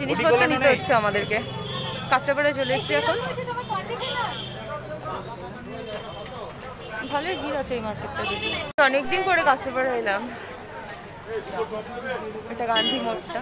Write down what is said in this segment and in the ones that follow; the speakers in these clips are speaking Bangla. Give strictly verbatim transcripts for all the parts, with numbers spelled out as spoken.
জিনিসপত্র নিতে হচ্ছে আমাদেরকে। কাঁচরাপাড়া চলে এসেছি এখন। ভালোই ভিড় আছে এই মার্কেটটা, যদি অনেকদিন পরে কাঁচরাপাড়া এলাম। এটা গান্ধী মোড়টা।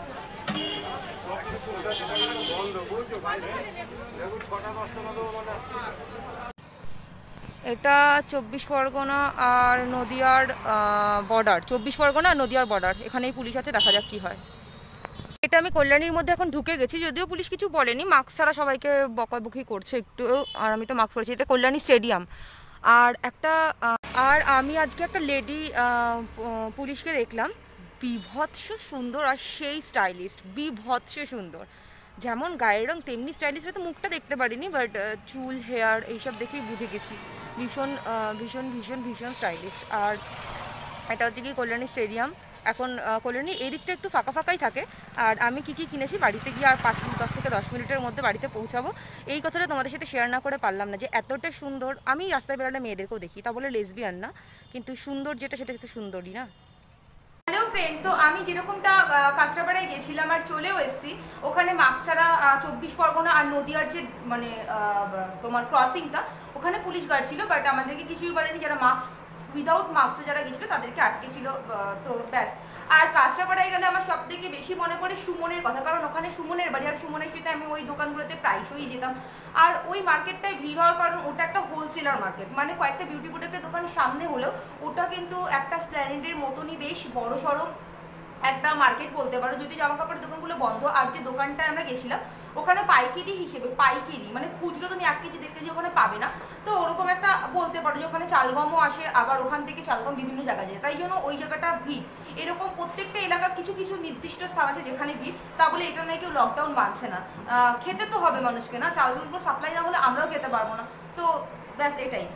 এটা চব্বিশ পরগনা আর নদিয়ার বর্ডার, চব্বিশ পরগনা আর নদিয়ার বর্ডার। এখানেই পুলিশ আছে, দেখা যাক কি হয়। এটা আমি কল্যাণীর মধ্যে এখন ঢুকে গেছি, যদিও পুলিশ কিছু বলেনি, মাস্ক ছাড়া সবাইকে বকাবকি করছে একটু, আর আমি তো মাস্ক পরেছি। এটা কল্যাণী স্টেডিয়াম। আর একটা আর আমি আজকে একটা লেডি পুলিশকে দেখলাম, বিভৎস সুন্দর আর সেই স্টাইলিস্ট, বিভৎস সুন্দর। যেমন গায়ের রং তেমনি স্টাইলিস্ট। তো মুখটা দেখতে পারিনি, বাট চুল হেয়ার এইসব দেখেই বুঝে গেছি ভীষণ ভীষণ ভীষণ ভীষণ স্টাইলিস্ট। আর এটা হচ্ছে কি কল্যাণী স্টেডিয়াম। এখন কল্যাণী এই দিকটা একটু ফাঁকা ফাঁকাই থাকে। আর আমি কী কী কিনেছি বাড়িতে গিয়ে আর পাঁচ দশ থেকে দশ মিনিটের মধ্যে বাড়িতে পৌঁছাবো। এই কথাটা তোমাদের সাথে শেয়ার না করে পারলাম না, যে এতটা সুন্দর। আমি রাস্তায় বেরোলে মেয়েদেরকেও দেখি, তা বলে লেসবিয়ান না, কিন্তু সুন্দর যেটা সেটা তো সুন্দরই না। হ্যালো ফ্রেন্ড, তো আমি যেরকমটা কাঁচরাপাড়ায় গেছিলাম আর চলেও এসেছি, ওখানে মাকসারা চব্বিশ পরগনা আর নদিয়ার যে মানে তোমার ক্রসিংটা, ওখানে পুলিশ গার্ড ছিল, বাট আমাদেরকে কিছুই বলেনি। যারা মাস্ক উইদাউট মাস্কে যারা গেছিলো তাদেরকে আটকে ছিল। তো ব্যাস। আর কাঁচরাপাড়ায় গেলে আমার সব থেকে বেশি মনে পড়ে সুমনের কথা, কারণ ওখানে সুমনের বাড়ি। আর সুমনের সাথে আমি ওই দোকানগুলোতে প্রায়শই যেতাম। আর ওই মার্কেটটায় ভিড় হওয়ার কারণ ওটা একটা হোলসেলার মার্কেট, মানে কয়েকটা বিউটি প্রোডাক্টের দোকান সামনে হলেও ওটা কিন্তু একটা স্প্ল্যানেডের মতনই বেশ বড় সড়ো একটা মার্কেট বলতে পারো, যদি জামা কাপড়ের দোকানগুলো বন্ধ। আর যে দোকানটায় আমরা গেছিলাম ওখানে পাইকারি হিসেবে, পাইকারি মানে খুচরো তুমি এক কেজি দেড় কেজি ওখানে পাবে না। তো ওরকম একটা বলতে পারো যে ওখানে চালগমও আসে, আবার ওখান থেকে চালগম বিভিন্ন জায়গায় যায়, তাই জন্য ওই জায়গাটা ভিড়। এরকম প্রত্যেকটা এলাকার কিছু কিছু নির্দিষ্ট স্থান আছে যেখানে ভিড়। তা বলে এটা নয় কেউ লকডাউন বাঁধছে না, খেতে তো হবে মানুষকে না, চালগুলো সাপ্লাই না হলে আমরাও খেতে পারবো না। তো ব্যাস এটাই।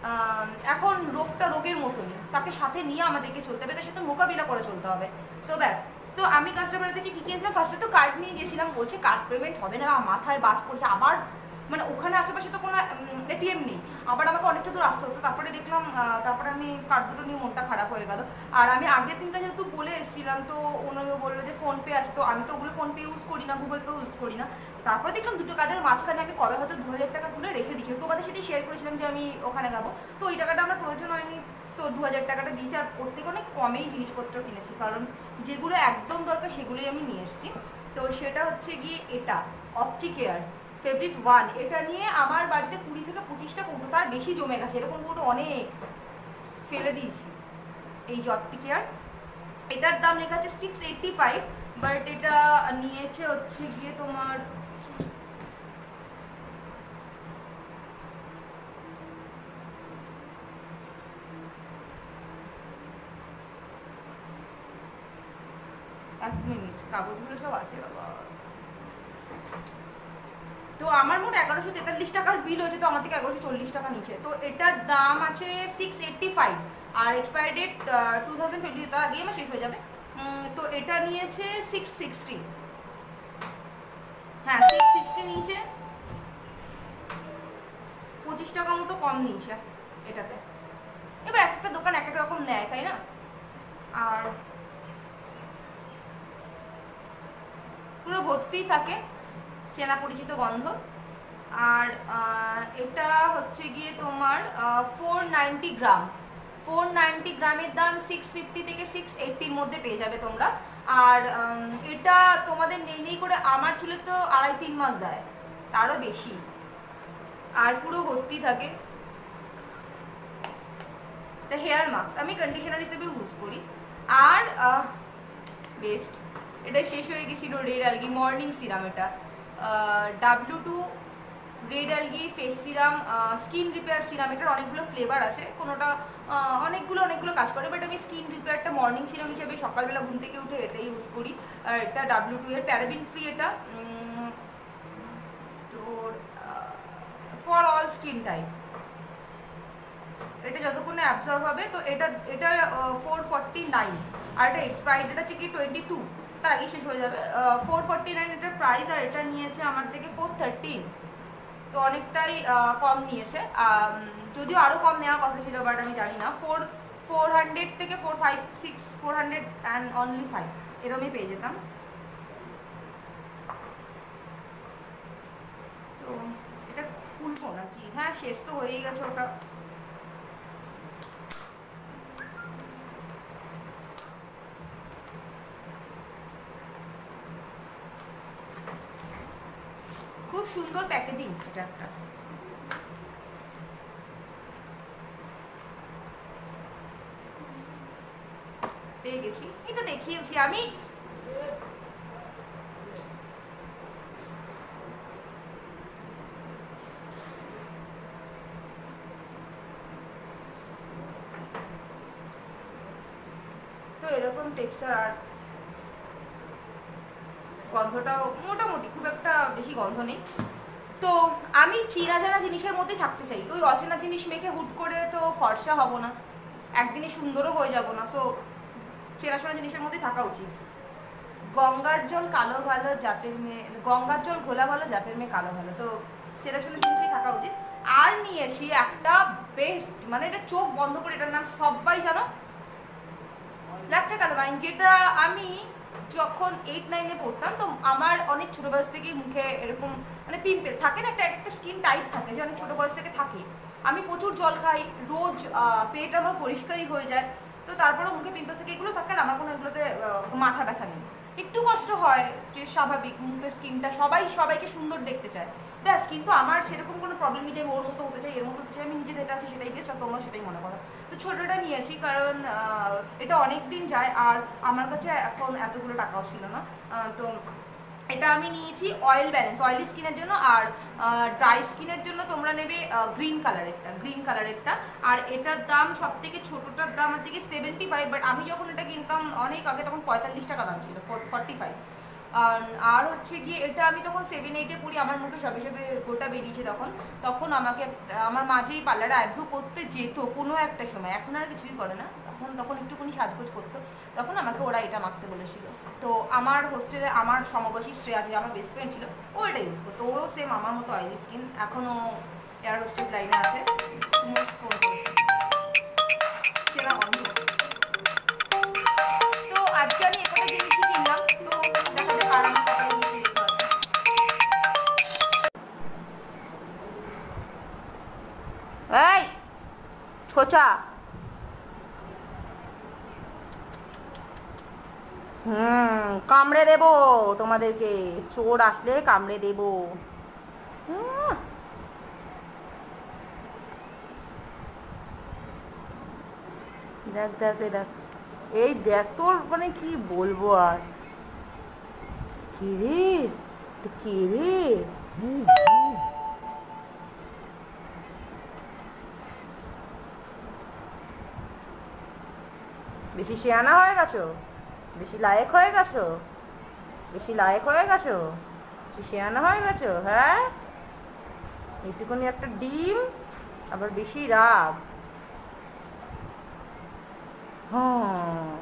এখন রোগটা রোগের মতনই, তাকে সাথে নিয়ে আমাদেরকে চলতে হবে, তার সাথে মোকাবিলা করে চলতে হবে। তো ব্যাস। তো আমি কাঁচরাপাড়া থেকে কি কিনলাম, ফার্স্টে তো কার্ড নিয়ে গেছিলাম, বলছে কার্ড পেমেন্ট হবে না, মাথায় বাজ পড়ছে। আবার মানে ওখানে আশেপাশে তো কোনো এটিএম নেই, আবার আমাকে অনেকটা দূর আসতে হতো। তারপরে দেখলাম, তারপরে আমি কার্ড দুটো নিয়ে মনটা খারাপ হয়ে গেল। আর আমি আগের দিনটা যেহেতু বলে এসেছিলাম, তো ওনারা বললো যে ফোনপে আছে, তো আমি তো ওগুলো ফোনপে ইউজ করি না, গুগল পে ইউজ করি না। তারপরে দেখলাম দুটো কার্ডের মাঝখানে আমি কবে হয়তো দু হাজার টাকা তুলে রেখে দিয়েছি, তোমাদের সাথে শেয়ার করেছিলাম যে আমি ওখানে যাবো। তো ওই টাকাটা আমার প্রয়োজন হয়নি, তো দু হাজার টাকাটা দিয়েছি। আর প্রত্যেকে অনেক কমেই জিনিসপত্র কিনেছি, কারণ যেগুলো একদম দরকার সেগুলোই আমি নিয়ে এসেছি। তো সেটা হচ্ছে গিয়ে এটা অপটিকেয়ার ফেভারিট ওয়ান। এটা নিয়ে আমার বাড়িতে কুড়ি থেকে পঁচিশটা কৌটো, তার বেশি জমে গেছে, এরকম কৌটো অনেক ফেলে দিয়েছি। এই যে অপটিকেয়ার, এটার দাম লেখা আছে সিক্স এইটটি ফাইভ, বাট এটা নিয়েছে হচ্ছে গিয়ে তোমার এক মিনিট, কাগজগুলো সব আছে বাবা। তো আমার মোট এগারোশো তেতাল্লিশ টাকার বিল হয়েছে, তো আমার থেকে এগারোশো চল্লিশ টাকা নিচে। তো এটার দাম আছে সিক্স এইটটি ফাইভ, আর expiry date two thousand twenty, তার আগেই আমার শেষ হয়ে যাবে। তো এটা নিয়েছে সিক্স সিক্সটি, হ্যাঁ সিক্স সিক্সটি নিয়েছে, পঁচিশ টাকা মতো কম নিয়েছে এটাতে। এবার এক একটা দোকান এক এক রকম নেয়, তাই না? আর পুরো ভর্তিই থাকে চেনা পরিচিত গন্ধ। আর এটা হচ্ছে গিয়ে তোমার four ninety gram, four ninety গ্রামের দাম সিক্স ফিফটি থেকে সিক্স এইটটির মধ্যে পেয়ে যাবে তোমরা। আর এটা তোমাদের নেই নেই করে আমার চুলে তো আড়াই তিন মাস দেয়, তারও বেশি। আর পুরো ভর্তি থাকে। তা হেয়ার মাস্ক আমি কন্ডিশনার হিসেবে ইউজ করি। আর বেস্ট, এটা শেষ হয়ে গেছিল রেড অ্যালগি মর্নিং সিরাম। এটা W two red algae face serum, skin repair serum. এটার অনেকগুলো ফ্লেভার আছে, কোনোটা অনেকগুলো অনেকগুলো কাজ করে, বাট আমি স্কিন রিপেয়ারটা মর্নিং সিরাম হিসেবে সকালবেলা ঘুম থেকে উঠে এটাই ইউজ করি। আর এটা ডাব্লিউ টু এর প্যারাবিন ফ্রি, এটা store for all skin type. এটা যতক্ষণ না অ্যাবজর্ব হবে। তো এটা এটা ফোর ফর্টি নাইন, আর এটা এক্সপায়ারি ডেট আছে কি টোয়েন্টি টু, তার আগে শেষ হয়ে যাবে। ফোর ফর্টি নাইন এটার প্রাইস, আর এটা নিয়েছে আমার থেকে ফোর থার্টিন, তো অনেকটাই কম নিয়েছে। যদিও আরও কম নেওয়ার কথা ছিল, বাট আমি জানি না। ফোর ফোর হান্ড্রেড থেকে four five six four hundred and only five এরকমই পেয়ে যেতাম। হ্যাঁ শেষ তো হয়েই গেছে ওটা। খুব সুন্দর প্যাকেজিং এটা একটা। পেয়ে গেছি, এটা দেখিয়েছি আমি। তো এরকম টেক্সচার, আর গন্ধটাও মোটামুটি, খুব একটা বেশি গন্ধ নেই। তো আমি চেনা জানা জিনিসের মধ্যেই থাকতে চাই, ওই অচেনা জিনিস মেখে হুট করে তো ফর্সা হব না, একদিনে সুন্দরও হয়ে যাব না। তো চেনাশোনা জিনিসের মধ্যে থাকা উচিত। গঙ্গার জল কালো ভালো জাতের মেয়ে, গঙ্গার জল ঘোলা ভালো জাতের মেয়ে কালো ভালো, তো চেনাশোনা জিনিসই থাকা উচিত। আর নিয়েছি একটা বেস্ট, মানে এটা চোখ বন্ধ করে, এটার নাম সবাই জানো, ল্যাকটে কালামাইন, যেটা আমি যখন এইট নাইনে পড়তাম তো আমার অনেক ছোট বয়স থেকেই মুখে এরকম মানে পিম্পল থাকে না, একটা একটা স্কিন টাইপ থাকে যে অনেক ছোট বয়স থেকে থাকে। আমি প্রচুর জল খাই রোজ, পেট আমার পরিষ্কারই হয়ে যায়, তো তারপরেও মুখে পিম্পল থেকে এগুলো থাকে, আর আমার কোনো এগুলোতে মাথা ব্যথা নেই। একটু কষ্ট হয় যে স্বাভাবিক, মুখের স্কিনটা সবাই সবাইকে সুন্দর দেখতে চায় ব্যাস, কিন্তু আমার সেরকম কোনো প্রবলেম নেই যে আমি ওর মতো হতে চাই এর মতো হতে চাই, আমি নিজে যেটা আছে সেটাই বেস্ট, আর তোমরা সেটাই মনে করো। তো ছোটোটা নিয়েছি কারণ এটা অনেক দিন যায়, আর আমার কাছে এখন এতগুলো টাকাও ছিল না। তো এটা আমি নিয়েছি অয়েল ব্যালেন্স, অয়েলি স্কিনের জন্য, আর ড্রাই স্কিনের জন্য তোমরা নেবে গ্রিন কালারেরটা, গ্রিন কালারেরটা। আর এটার দাম সব থেকে ছোটোটার দাম হচ্ছে কি সেভেন্টি ফাইভ, বাট আমি যখন এটা কিনতাম অনেক আগে তখন পঁয়তাল্লিশ টাকা দাম ছিল, ফর্টি ফাইভ। আর হচ্ছে গিয়ে এটা আমি তখন সেভেন এইটে পড়ি, আমার মুখে সবে সবে গোটা বেরিয়েছে তখন, তখন আমাকে আমার মাঝেই পার্লারে আইব্রো করতে যেত কোনো একটা সময়, এখন আর কিছুই করে না, তখন তখন একটুখানি সাজগোজ করতো, তখন আমাকে ওরা এটা মাখতে বলেছিল। তো আমার হোস্টেলে আমার সমবয়সী শ্রেয়া, যে আমার বেস্ট ফ্রেন্ড ছিল, ও এটা ইউজ করতো, ওরও সেম আমার মতো অয়েলি স্কিন, এখনও এয়ার হোস্টেস লাইনে আছে। ফোন করেছে চেনা বন্ধ। তো আজকে আমি একটা জিনিসই কিনলাম, তো দেখা যাক আর আমার কত এই ছোচা, হুম কামড়ে দেবো তোমাদেরকে, চোর আসলে কামড়ে দেবো। দেখ দেখ এই দেখ, এই দেখ তোর মানে কি বলবো আর, কি রে কে রে, বেশি শেয়ানা হয়ে গেছো, বেশি লায়েক হয়ে গেছো, বেশি লায়েক হয়ে গেছো, বেশি শেয়ানা হয়ে গেছো, হ্যাঁ এইটুকুনি একটা ডিম আবার বেশি রাগ। হ্যাঁ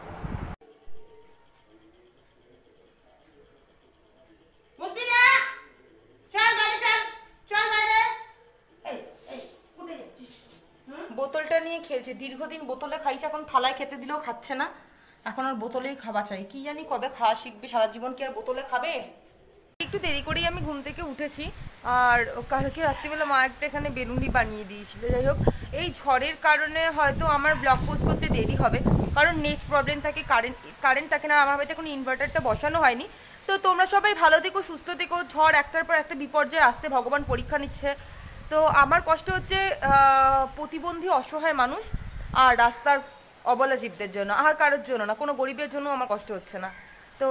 বোতলটা নিয়ে খেলছে, দীর্ঘদিন বোতলে খাইছে, এখন থালায় খেতে দিলেও খাচ্ছে না, এখন আর বোতলেই খাওয়া চাই। কি জানি কবে খাওয়া শিখবে, সারা জীবন কি আর বোতলে খাবে। একটু দেরি করেই আমি ঘুম থেকে উঠেছি, আর কালকে রাত্রিবেলা মা একটা এখানে বেলুনি বানিয়ে দিয়েছিল। যাই হোক, এই ঝড়ের কারণে হয়তো আমার ব্লগ পোস্ট করতে দেরি হবে, কারণ নেট প্রবলেম থাকে, কারেন্ট কারেন্ট থাকে না, আমার বাড়িতে কোনো ইনভার্টারটা বসানো হয়নি। তো তোমরা সবাই ভালো থেকো, সুস্থ থেকো, ঝড় একটার পর একটা বিপর্যয় আসছে, ভগবান পরীক্ষা নিচ্ছে। তো আমার কষ্ট হচ্ছে প্রতিবন্ধী অসহায় মানুষ আর রাস্তার অবলা জীবদের জন্য, আর কারোর জন্য না, কোনো গরিবের জন্য আমার কষ্ট হচ্ছে না। তো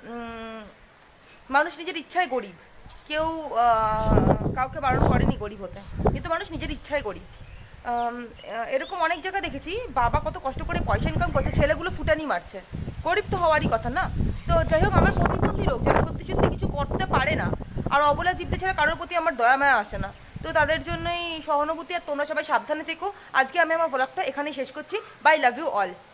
মানুষ নিজের ইচ্ছায় গরিব, কেউ কাউকে বারণ করেনি গরিব হতে, কিন্তু মানুষ নিজের ইচ্ছায় গরিব। এরকম অনেক জায়গা দেখেছি, বাবা কত কষ্ট করে পয়সা ইনকাম করছে, ছেলেগুলো ফুটানি মারছে, গরিব তো হওয়ারই কথা না। তো যাই হোক, আমার প্রতিবন্ধী লোক যারা সত্যি সত্যি কিছু করতে পারে না, আর অবলা জীবদের ছাড়া কারোর প্রতি আমার দয়া মায়া আসে না, তো তাদের জন্যই সহানুভূতি। আর তোমরা সবাই সাবধানে থেকো। আজকে আমি আমার ব্লগটা এখানেই শেষ করছি। Bye, love you all.